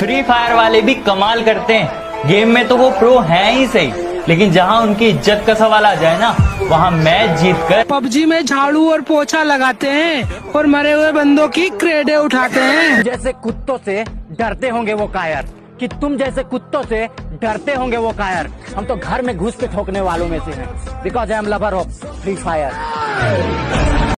Free fire वाले भी कमाल करते हैं। गेम में तो वो प्रो हैं ही सही, लेकिन जहां उनकी इज्जत का सवाल आ जाए ना, वहां मैच जीतकर पबजी में झाड़ू और पोछा लगाते हैं और मरे हुए बंदों की क्रेडे उठाते हैं। जैसे कुत्तों से डरते होंगे वो कायर, कि तुम जैसे कुत्तों से डरते होंगे वो कायर। हम तो घर में घुस के ठोकने वालों में से हैं, because I am lover of free fire.